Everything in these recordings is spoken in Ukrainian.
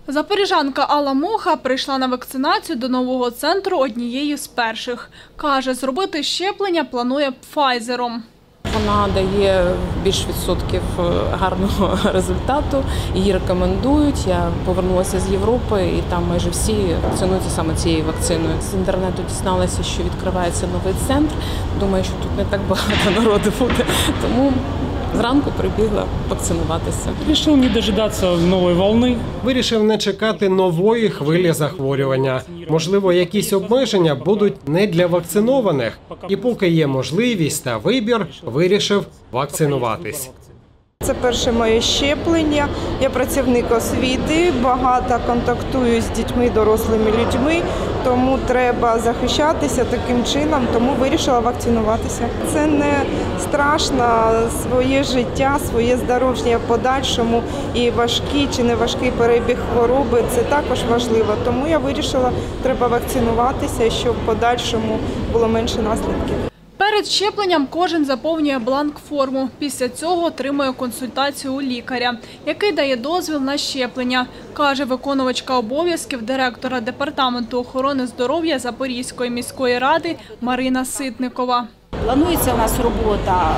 Запоріжанка Алла Муха прийшла на вакцинацію до нового центру однією з перших. Каже, зробити щеплення планує Pfizer. Вона дає більш відсотків гарного результату, її рекомендують. Я повернулася з Європи і там майже всі вакцинуються саме цією вакциною. З інтернету дізналася, що відкривається новий центр. Думаю, що тут не так багато народу буде, тому зранку прибігла вакцинуватися. Вирішив не дожидатися нової хвилі. Вирішив не чекати нової хвилі захворювання. Можливо, якісь обмеження будуть не для вакцинованих. І поки є можливість та вибір, вирішив вакцинуватись. Це перше моє щеплення. Я працівник освіти, багато контактую з дітьми, дорослими людьми, тому треба захищатися таким чином, тому вирішила вакцинуватися. Це не страшно, своє життя, своє здоров'я в подальшому і важкий чи не важкий перебіг хвороби – це також важливо. Тому я вирішила, треба вакцинуватися, щоб в подальшому було менше наслідків. Перед щепленням кожен заповнює бланк-форму. Після цього отримує консультацію у лікаря, який дає дозвіл на щеплення, каже виконувачка обов'язків директора Департаменту охорони здоров'я Запорізької міської ради Марина Ситникова. Планується у нас робота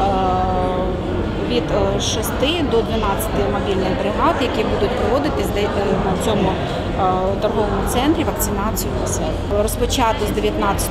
від 6 до 12 мобільних бригад, які будуть проводити на цьому торговому центрі вакцинацію населення. Розпочато з 19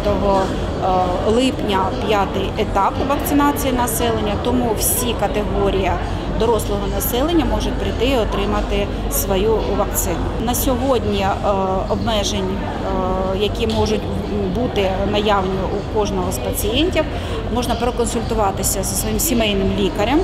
липня 5-й етап вакцинації населення, тому всі категорії дорослого населення можуть прийти і отримати свою вакцину. На сьогодні обмежень, які можуть бути наявні у кожного з пацієнтів, можна проконсультуватися зі своїм сімейним лікарем,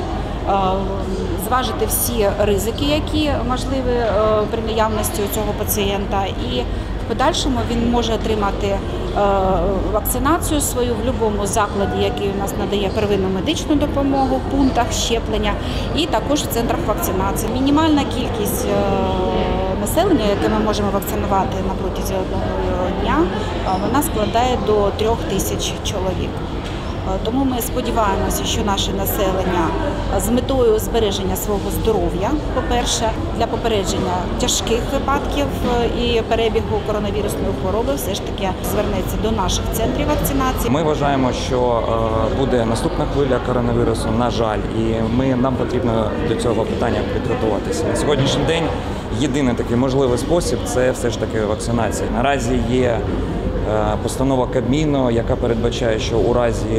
зважити всі ризики, які можливі при наявності у цього пацієнта, і в подальшому він може отримати вакцинацію свою в будь-якому закладі, який у нас надає первинну медичну допомогу, в пунктах щеплення і також в центрах вакцинації. Мінімальна кількість населення, яке ми можемо вакцинувати на протязі одного дня, вона складає до 3000 чоловік. Тому ми сподіваємося, що наше населення з метою збереження свого здоров'я, по-перше, для попередження тяжких випадків і перебігу коронавірусної хвороби все ж таки звернеться до наших центрів вакцинації. Ми вважаємо, що буде наступна хвиля коронавірусу, на жаль, і нам потрібно до цього питання підготуватися. На сьогоднішній день єдиний такий можливий спосіб – це все ж таки вакцинація. Наразі є постанова Кабміну, яка передбачає, що у разі,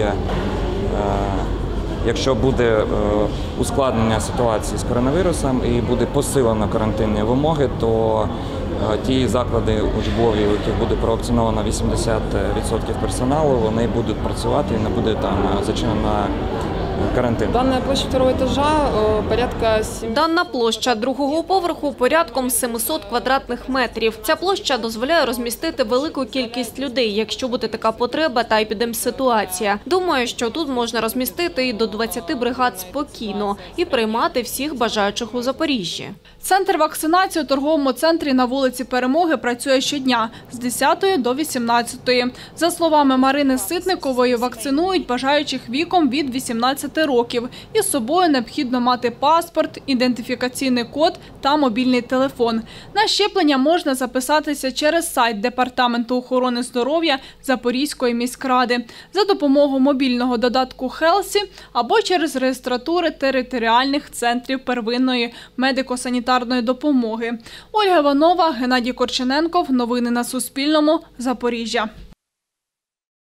якщо буде ускладнення ситуації з коронавірусом і буде посилено карантинні вимоги, то ті заклади учбові, у яких буде провакциновано 80% персоналу, вони будуть працювати і не буде там зачинена карантин. Дана площа второго етажа порядка 7. Дана площа другого поверху порядком 700 квадратних метрів. Ця площа дозволяє розмістити велику кількість людей, якщо буде така потреба та епідемситуація. Думаю, що тут можна розмістити і до 20 бригад спокійно і приймати всіх бажаючих у Запоріжжі. Центр вакцинації у торговому центрі на вулиці Перемоги працює щодня з 10 до 18. За словами Марини Ситникової, вакцинують бажаючих віком від 18 років. Із собою необхідно мати паспорт, ідентифікаційний код та мобільний телефон. На щеплення можна записатися через сайт Департаменту охорони здоров'я Запорізької міськради за допомогою мобільного додатку «Хелсі» або через реєстратури територіальних центрів первинної медико-санітарної допомоги. Ольга Іванова, Геннадій Корчененков. Новини на Суспільному. Запоріжжя.